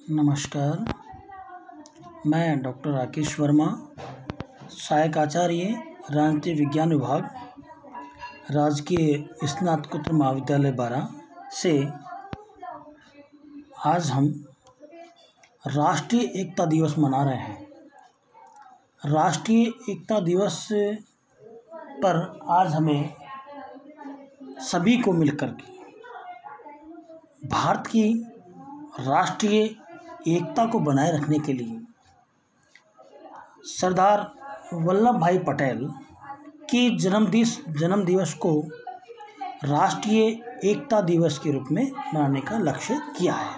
नमस्कार। मैं डॉक्टर राकेश वर्मा, सहायक आचार्य, राजनीति विज्ञान विभाग, राजकीय स्नातकोत्तर महाविद्यालय बारा से आज हम राष्ट्रीय एकता दिवस मना रहे हैं। राष्ट्रीय एकता दिवस पर आज हमें सभी को मिलकर के भारत की राष्ट्रीय एकता को बनाए रखने के लिए सरदार वल्लभ भाई पटेल की जन्म दिवस को राष्ट्रीय एकता दिवस के रूप में मनाने का लक्ष्य किया है।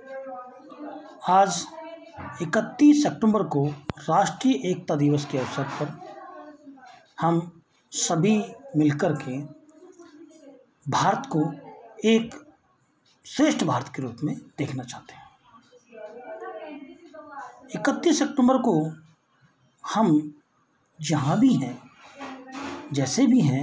आज 31 अक्टूबर को राष्ट्रीय एकता दिवस के अवसर पर हम सभी मिलकर के भारत को एक श्रेष्ठ भारत के रूप में देखना चाहते हैं। 31 अक्टूबर को हम जहाँ भी हैं, जैसे भी हैं,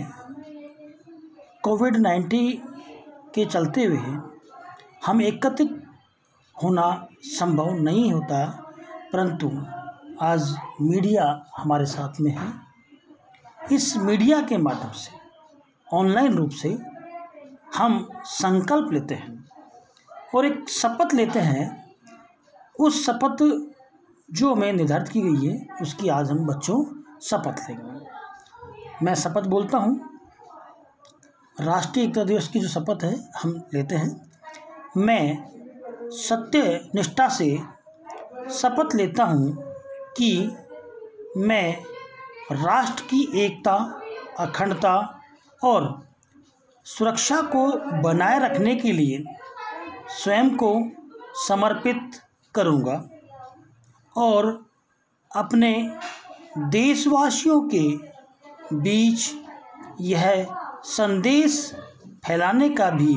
कोविड-19 के चलते हुए हम एकत्रित होना संभव नहीं होता, परंतु आज मीडिया हमारे साथ में है। इस मीडिया के माध्यम से ऑनलाइन रूप से हम संकल्प लेते हैं और एक शपथ लेते हैं। उस शपथ जो हमें निर्धारित की गई है, उसकी आज हम बच्चों शपथ लेंगे। मैं शपथ बोलता हूँ। राष्ट्रीय एकता दिवस की जो शपथ है हम लेते हैं। मैं सत्य निष्ठा से शपथ लेता हूँ कि मैं राष्ट्र की एकता, अखंडता और सुरक्षा को बनाए रखने के लिए स्वयं को समर्पित करूँगा और अपने देशवासियों के बीच यह संदेश फैलाने का भी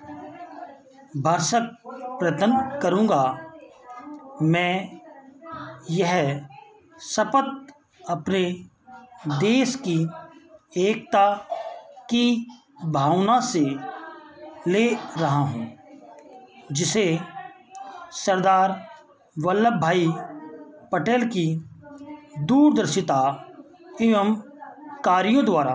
भरसक प्रयत्न करूँगा। मैं यह शपथ अपने देश की एकता की भावना से ले रहा हूँ, जिसे सरदार वल्लभ भाई पटेल की दूरदर्शिता एवं कार्यों द्वारा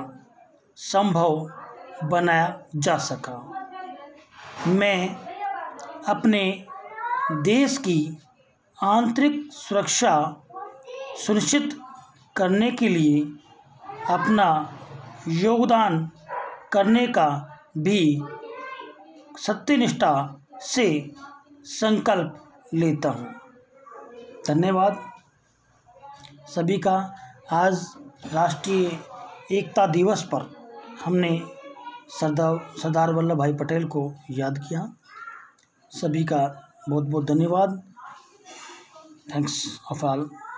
संभव बनाया जा सका। मैं अपने देश की आंतरिक सुरक्षा सुनिश्चित करने के लिए अपना योगदान करने का भी सत्यनिष्ठा से संकल्प लेता हूँ। धन्यवाद सभी का। आज राष्ट्रीय एकता दिवस पर हमने सरदार वल्लभ भाई पटेल को याद किया। सभी का बहुत बहुत धन्यवाद। Thanks of all.